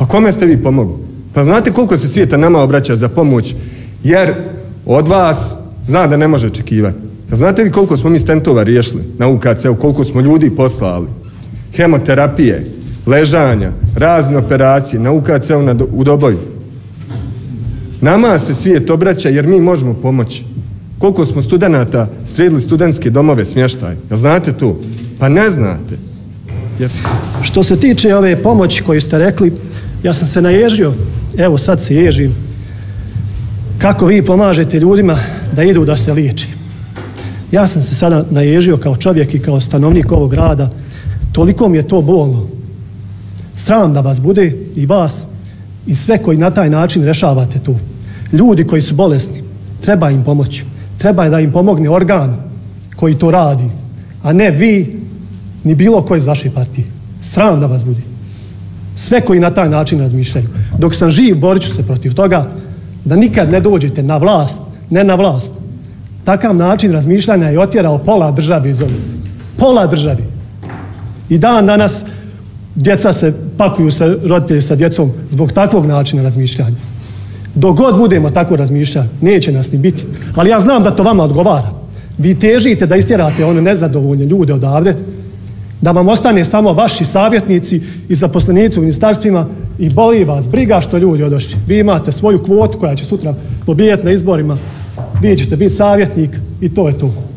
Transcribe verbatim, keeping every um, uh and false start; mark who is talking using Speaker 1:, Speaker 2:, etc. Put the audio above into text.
Speaker 1: Pa kome ste vi pomogli? Pa znate koliko se svijeta nama obraća za pomoć, jer od vas zna da ne može očekivati. Pa znate vi koliko smo mi stentova riješili na U K C-u, koliko smo ljudi poslali? Hemoterapije, ležanja, razne operacije na U K C-u u Doboju. Nama se svijet obraća jer mi možemo pomoći. Koliko smo studenata sredili studentske domove smještaj? Jel znate to? Pa ne znate. Jer...
Speaker 2: Što se tiče ove pomoći koju ste rekli, ja sam se naježio, evo sad se ježim, kako vi pomažete ljudima da idu da se liječi. Ja sam se sada naježio kao čovjek i kao stanovnik ovog grada, toliko mi je to bolno. Sram da vas bude i vas i sve koji na taj način rešavate tu. Ljudi koji su bolesni, treba im pomoći. Treba da im pomogne organ koji to radi, a ne vi, ni bilo koji iz vaše partije. Sram da vas bude. Sve koji na taj način razmišljaju. Dok sam živ, borit ću se protiv toga da nikad ne dođete na vlast, ne na vlast. Takav način razmišljanja je otjerao pola države iz ovih. Pola države. I dan danas djeca se pakuju sa roditelji sa djecom zbog takvog načina razmišljanja. Dok god budemo tako razmišljati, neće nas ni biti. Ali ja znam da to vama odgovara. Vi težite da istjerate one nezadovoljne ljude odavde, da vam ostane samo vaši savjetnici i zaposlenici u ministarstvima i boli vas briga što ljudi odošli. Vi imate svoju kvotu koja će sutra pobijeti na izborima, vi ćete biti savjetnik i to je to.